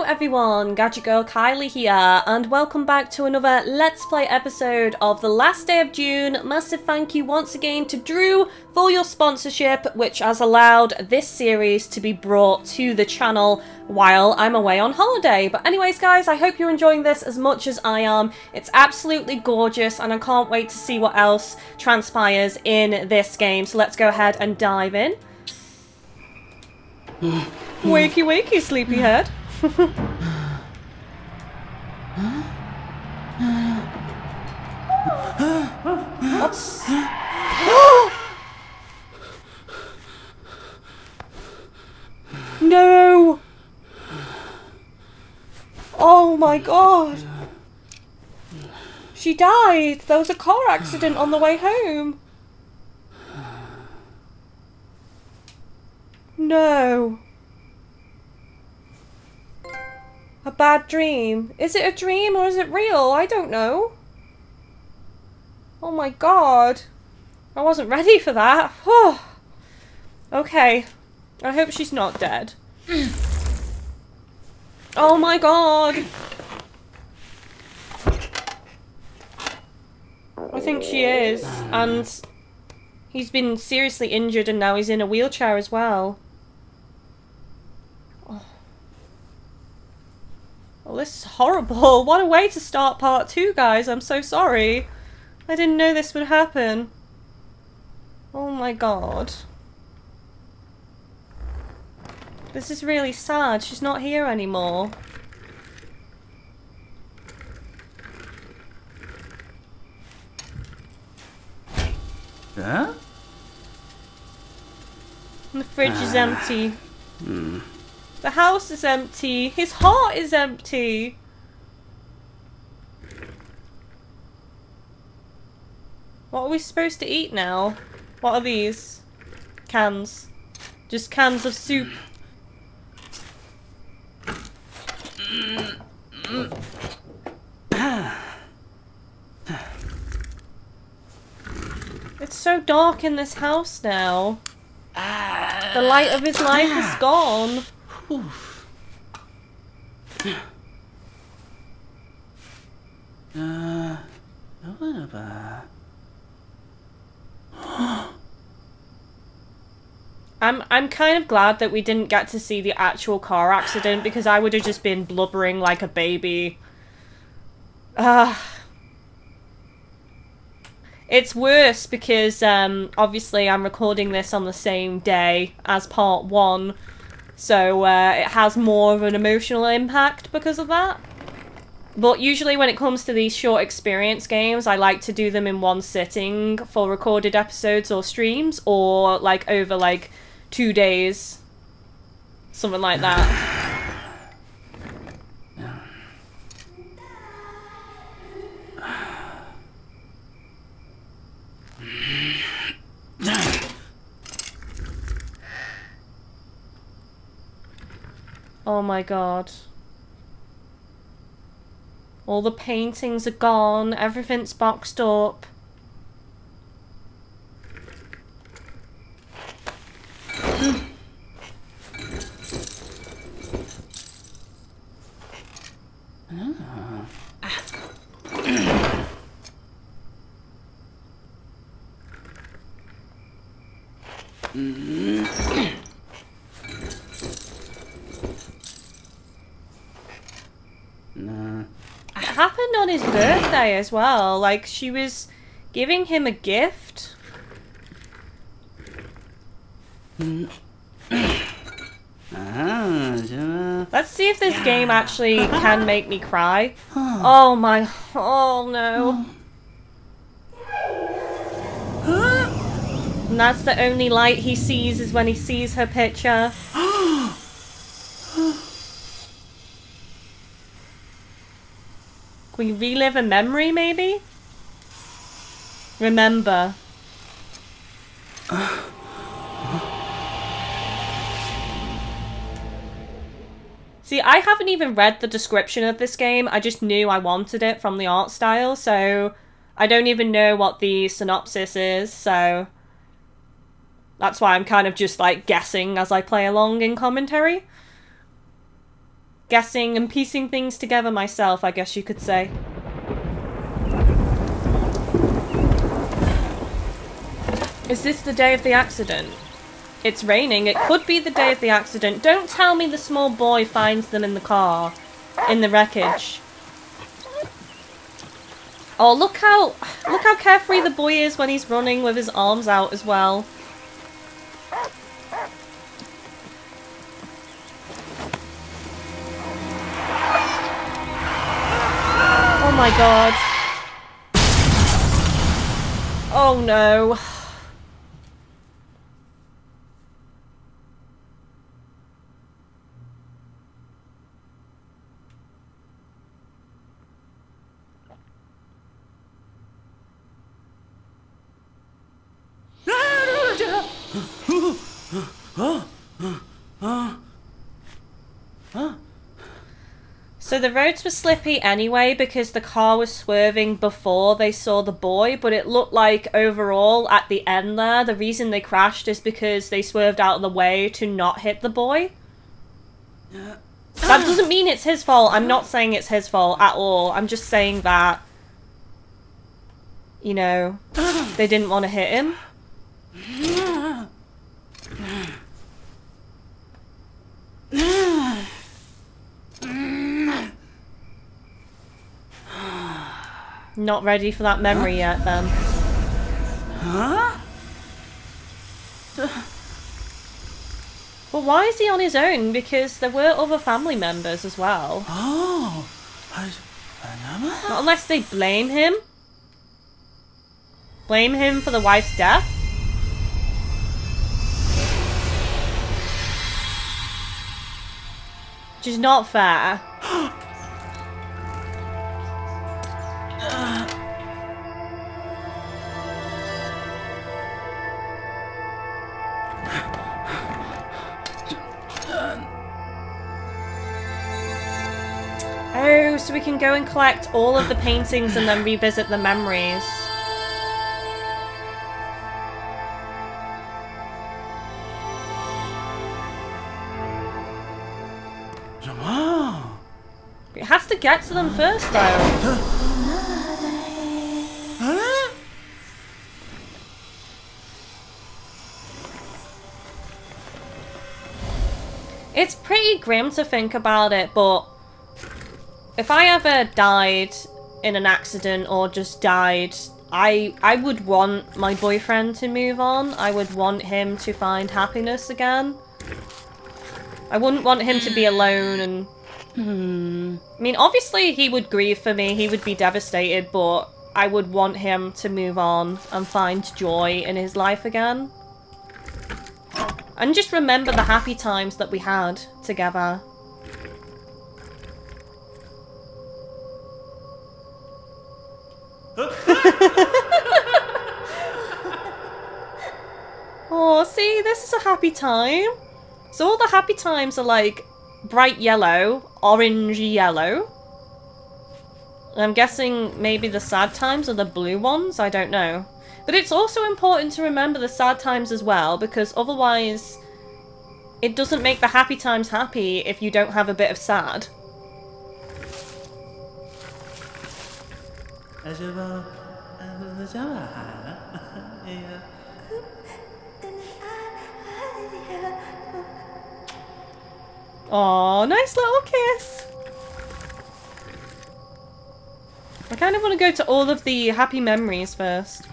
everyone, GadgetGirlKylie here, and welcome back to another Let's Play episode of the last day of June. Massive thank you once again to Drew for your sponsorship, which has allowed this series to be brought to the channel while I'm away on holiday. But anyways guys, I hope you're enjoying this as much as I am. It's absolutely gorgeous and I can't wait to see what else transpires in this game. So let's go ahead and dive in. Wakey wakey, sleepyhead. What's... No! Oh my god! She died! There was a car accident on the way home! No! A bad dream. Is it a dream or is it real? I don't know. Oh my god. I wasn't ready for that. Okay. I hope she's not dead. Oh my god. I think she is. And he's been seriously injured and now he's in a wheelchair as well. Well, this is horrible. What a way to start part 2, guys. I'm so sorry. I didn't know this would happen. Oh my god. This is really sad. She's not here anymore. Huh? And the fridge is empty. The house is empty. His heart is empty. What are we supposed to eat now? What are these? Cans. Just cans of soup. It's so dark in this house now. The light of his life is gone. I'm kind of glad that we didn't get to see the actual car accident because I would have just been blubbering like a baby. It's worse because obviously I'm recording this on the same day as part 1. So it has more of an emotional impact because of that. But usually when it comes to these short experience games, I like to do them in one sitting for recorded episodes or streams, or like over like 2 days. Something like that. Oh my god. All the paintings are gone, everything's boxed up. It happened on his birthday as well, like she was giving him a gift. Let's see if this game actually can make me cry. Oh my, oh no. And that's the only light he sees is when he sees her picture. Can we relive a memory, maybe? Remember. See, I haven't even read the description of this game. I just knew I wanted it from the art style, so I don't even know what the synopsis is, so that's why I'm kind of just like guessing as I play along in commentary. guessing and piecing things together myself, I guess you could say. Is this the day of the accident? It's raining. It could be the day of the accident. Don't tell me the small boy finds them in the car, in the wreckage. Oh, look how carefree the boy is when he's running with his arms out as well. Oh my god. Oh no. So the roads were slippy anyway because the car was swerving before they saw the boy, but it looked like overall at the end there, the reason they crashed is because they swerved out of the way to not hit the boy. That doesn't mean it's his fault. I'm not saying it's his fault at all. I'm just saying that, you know, they didn't want to hit him. Not ready for that memory yet, then. Huh? Well, why is he on his own? Because there were other family members as well. Oh. Not unless they blame him. Blame him for the wife's death. Which is not fair. Oh, so we can go and collect all of the paintings and then revisit the memories. It has to get to them first, though. It's pretty grim to think about it, but if I ever died in an accident or just died, I would want my boyfriend to move on. I would want him to find happiness again. I wouldn't want him to be alone and... I mean, obviously he would grieve for me, he would be devastated, but I would want him to move on and find joy in his life again. And just remember the happy times that we had together. Oh, see, this is a happy time. So all the happy times are like bright yellow, orange yellow. I'm guessing maybe the sad times are the blue ones, I don't know. But it's also important to remember the sad times as well, because otherwise it doesn't make the happy times happy if you don't have a bit of sad. Aw, nice little kiss. I kind of want to go to all of the happy memories first.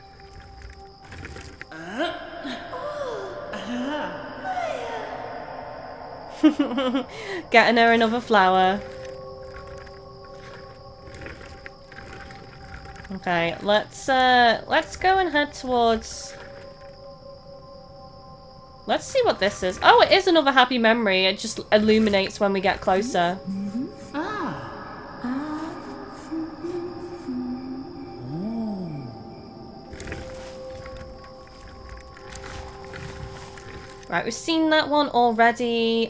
Getting her another flower. Okay, let's go and head towards... Let's see what this is. Oh, it is another happy memory. It just illuminates when we get closer. Right, we've seen that one already.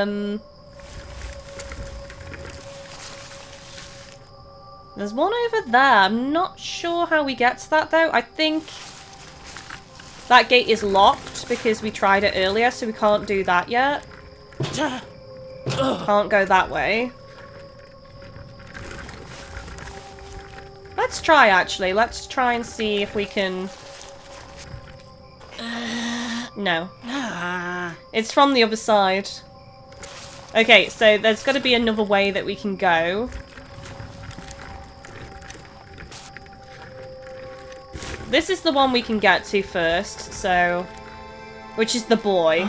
There's one over there. I'm not sure how we get to that, though. I think that gate is locked because we tried it earlier, so we can't do that yet. Can't go that way. Let's try, actually. Let's try and see if we can... No. It's from the other side. Okay, so there's got to be another way that we can go. This is the one we can get to first, so... Which is the boy.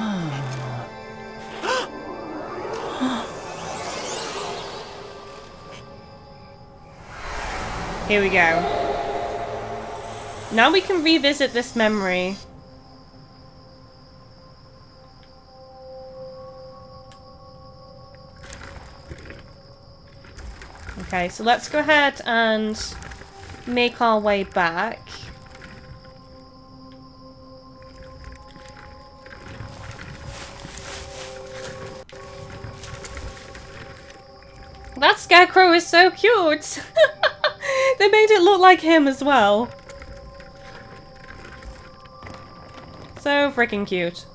Here we go. Now we can revisit this memory. Okay, so let's go ahead and make our way back. That scarecrow is so cute! They made it look like him as well. So freaking cute.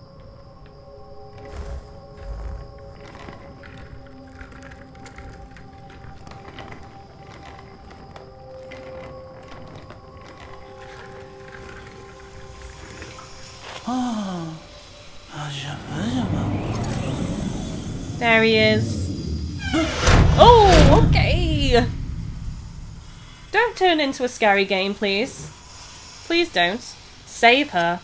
There he is. Oh, okay. Don't turn into a scary game, please. Please don't. Save her.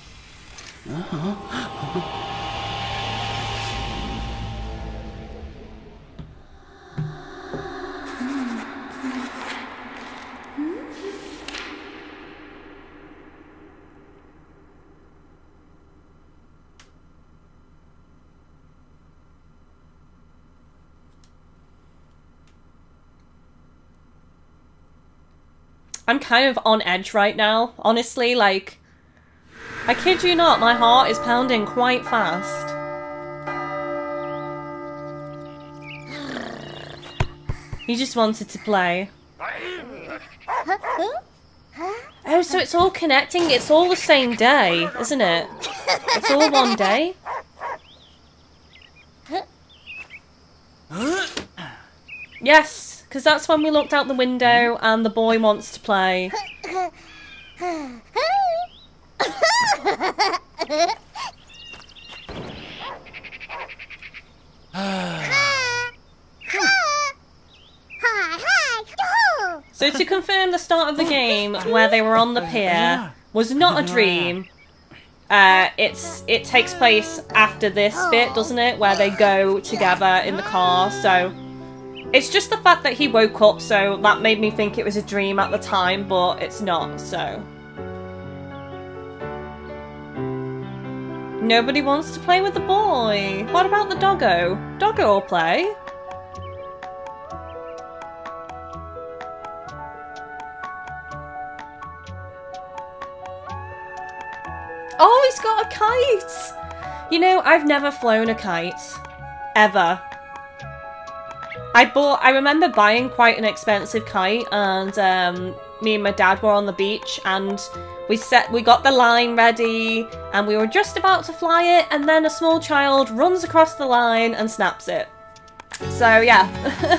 I'm kind of on edge right now, honestly, like, I kid you not, my heart is pounding quite fast. He just wanted to play. Oh, so it's all connecting, it's all the same day, isn't it? It's all one day? Yes! Because that's when we looked out the window and the boy wants to play. So to confirm, the start of the game where they were on the pier was not a dream. It takes place after this bit, doesn't it? Where they go together in the car, so... It's just the fact that he woke up, so that made me think it was a dream at the time, but it's not, so... Nobody wants to play with the boy. What about the doggo? Doggo will play. Oh, he's got a kite! You know, I've never flown a kite. Ever. I remember buying quite an expensive kite, and me and my dad were on the beach, and we got the line ready, and we were just about to fly it, and then a small child runs across the line and snaps it. So yeah.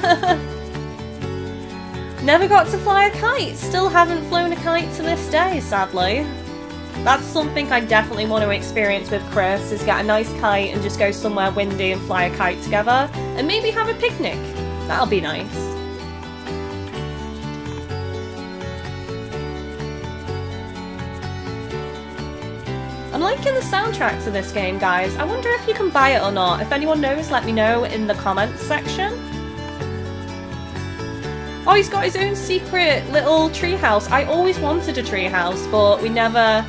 Never got to fly a kite. Still haven't flown a kite to this day, sadly. That's something I definitely want to experience with Chris, is get a nice kite and just go somewhere windy and fly a kite together, and maybe have a picnic. That'll be nice. I'm liking the soundtrack to this game, guys. I wonder if you can buy it or not. If anyone knows, let me know in the comments section. Oh, he's got his own secret little treehouse. I always wanted a treehouse, but we never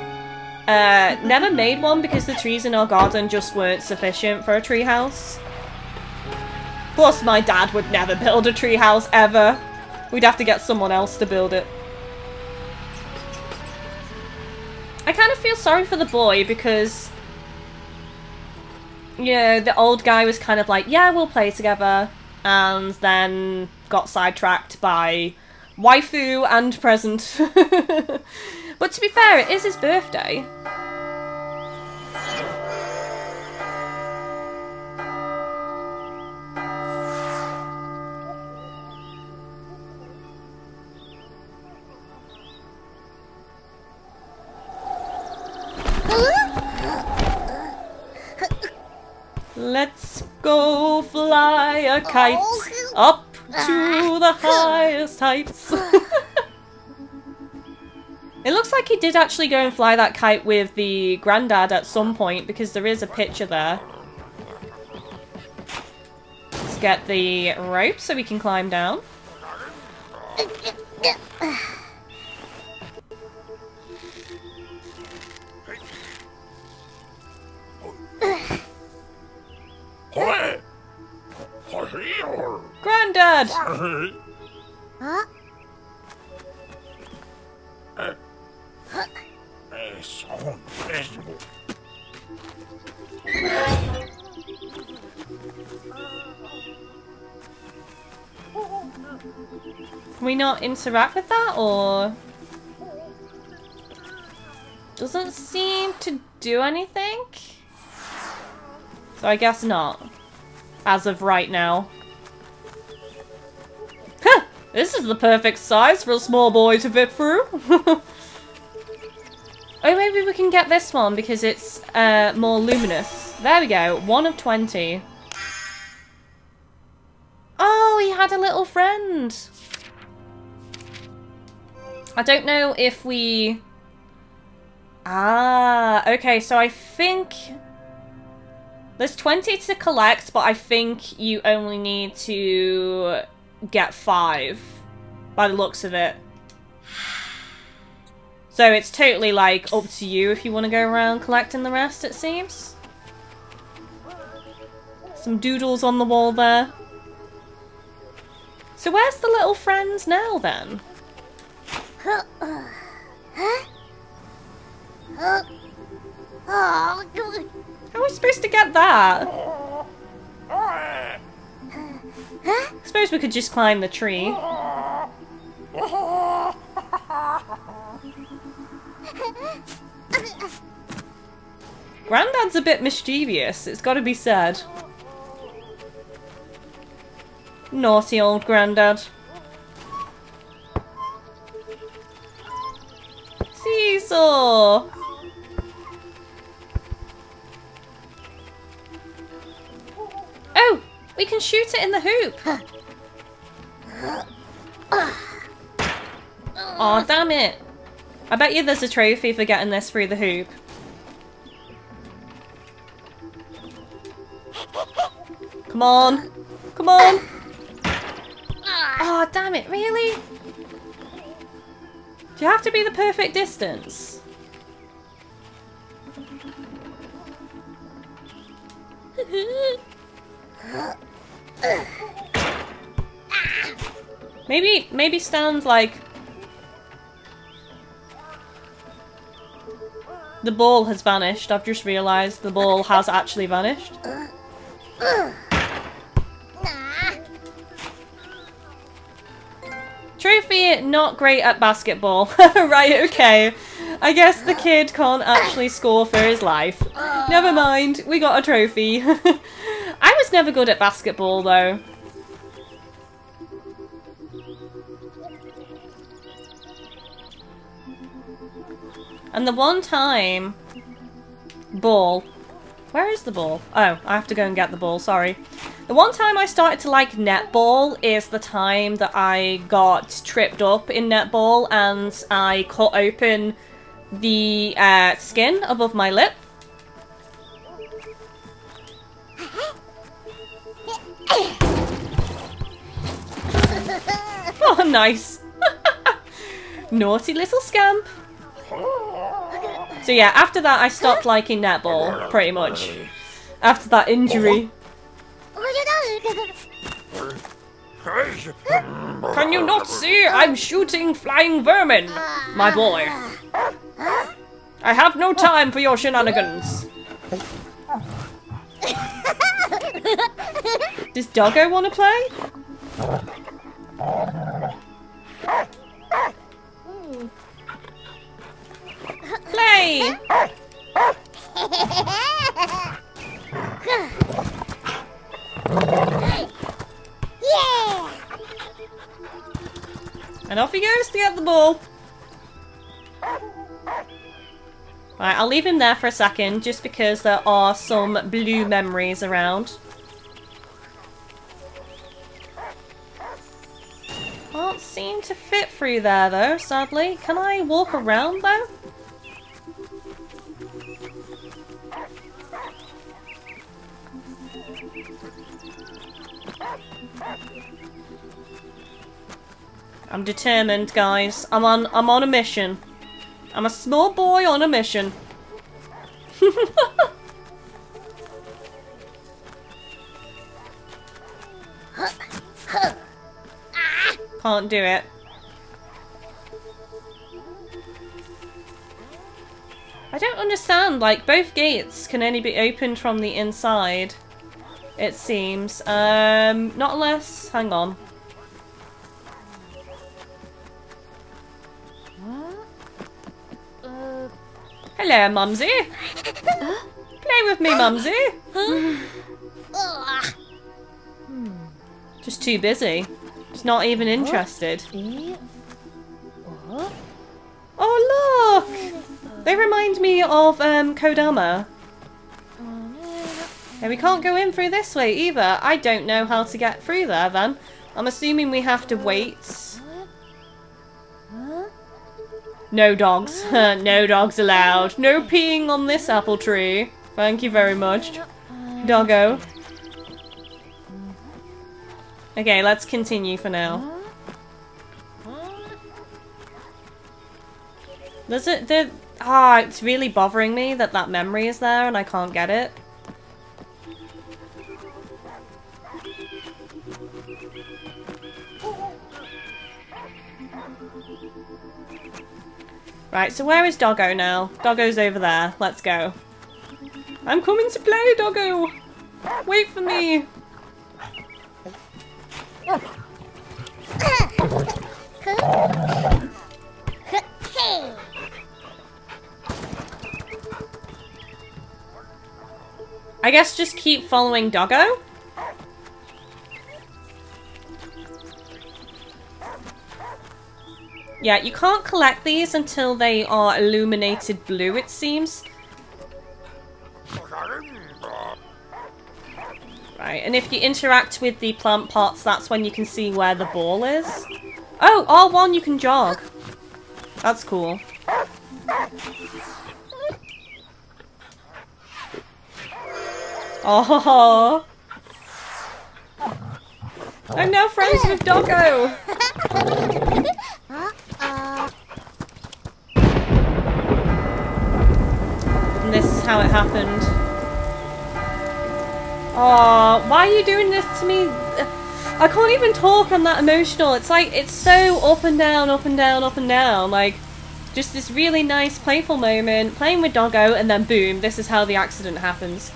made one because the trees in our garden just weren't sufficient for a treehouse. Plus, my dad would never build a treehouse, ever. We'd have to get someone else to build it. I kind of feel sorry for the boy because, you know, the old guy was kind of like, yeah, we'll play together, and then got sidetracked by waifu and present. But to be fair, it is his birthday. Let's go fly a kite up to the highest heights. It looks like he did actually go and fly that kite with the granddad at some point, because there is a picture there. Let's get the rope so we can climb down. Granddad! Huh? Can we not interact with that, or...? Doesn't seem to do anything? So I guess not. As of right now. Huh! This is the perfect size for a small boy to fit through. Oh, maybe we can get this one because it's more luminous. There we go. 1 of 20. Oh, he had a little friend. I don't know if we... Ah, okay, so I think... There's 20 to collect, but I think you only need to get 5 by the looks of it. So it's totally, like, up to you if you want to go around collecting the rest, it seems. Some doodles on the wall there. So where's the little friends now, then? How are we supposed to get that? I suppose we could just climb the tree. Grandad's a bit mischievous, it's gotta be said. Naughty old Grandad. Seesaw! Oh! We can shoot it in the hoop! Aw, damn it! I bet you there's a trophy for getting this through the hoop. Come on! Come on! Oh, damn it, really? Do you have to be the perfect distance? Maybe stand like... The ball has vanished. I've just realised the ball has actually vanished. Trophy, not great at basketball. Right, okay. I guess the kid can't actually score for his life. Never mind, we got a trophy. I was never good at basketball, though. And the one time... Ball. Where is the ball? Oh, I have to go and get the ball, sorry. The one time I started to like netball is the time that I got tripped up in netball and I cut open the skin above my lip. Oh, nice. Naughty little scamp. So yeah, after that I stopped liking netball, pretty much. After that injury. Can you not see? I'm shooting flying vermin, my boy. I have no time for your shenanigans. Does Doggo want to play? Play! Yeah! And off he goes to get the ball. Right, I'll leave him there for a second, just because there are some blue memories around. Can't seem to fit through there though, sadly. Can I walk around though? I'm determined, guys. I'm on a mission. I'm a small boy on a mission. Can't do it. I don't understand, like, both gates can only be opened from the inside, it seems. Not unless... hang on. Hello, Mumsy. Play with me, Mumsy. Just too busy. Just not even interested. Oh, look! They remind me of Kodama. Yeah, we can't go in through this way either. I don't know how to get through there then. I'm assuming we have to wait. No dogs. No dogs allowed. No peeing on this apple tree. Thank you very much, doggo. Okay, let's continue for now. Does it... it's really bothering me that that memory is there and I can't get it. Right, so where is Doggo now? Doggo's over there. Let's go. I'm coming to play, Doggo! Wait for me! I guess just keep following Doggo? Yeah, you can't collect these until they are illuminated blue, it seems. Right, and if you interact with the plant pots, that's when you can see where the ball is. Oh, R1 you can jog. That's cool. Oh, I'm now friends with Doggo. And this is how it happened. Oh, why are you doing this to me? I can't even talk, I'm that emotional. It's like, it's so up and down, up and down, up and down. Like, just this really nice, playful moment, playing with Doggo, and then boom, this is how the accident happens.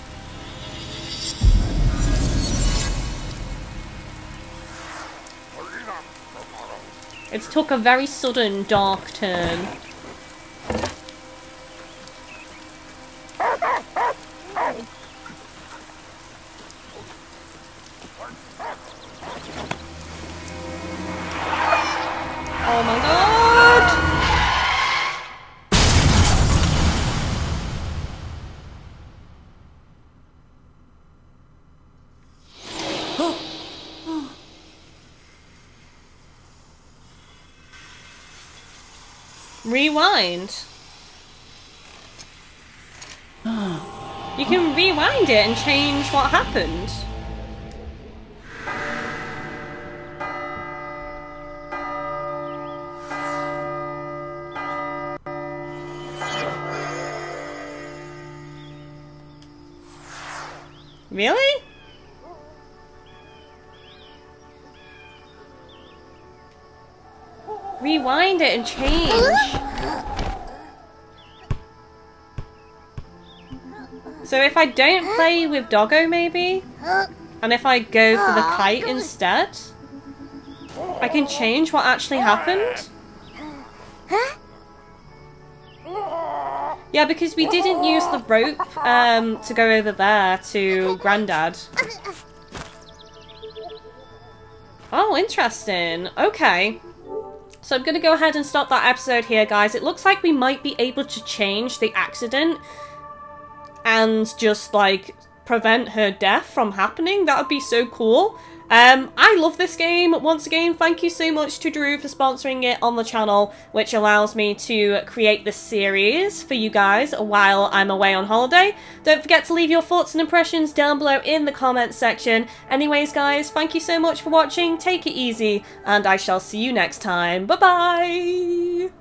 It's took a very sudden, dark turn. Oh my god! Rewind. You can rewind it and change what happened. Really? Rewind it and change. So if I don't play with Doggo maybe, and if I go for the kite instead, I can change what actually happened? Yeah, because we didn't use the rope to go over there to Grandad. Oh, interesting. Okay. So I'm going to go ahead and stop that episode here, guys. It looks like we might be able to change the accident and just, like, prevent her death from happening. That would be so cool. I love this game. Once again, thank you so much to Drew for sponsoring it on the channel, which allows me to create this series for you guys while I'm away on holiday. Don't forget to leave your thoughts and impressions down below in the comments section. Anyways, guys, thank you so much for watching. Take it easy, and I shall see you next time. Bye-bye!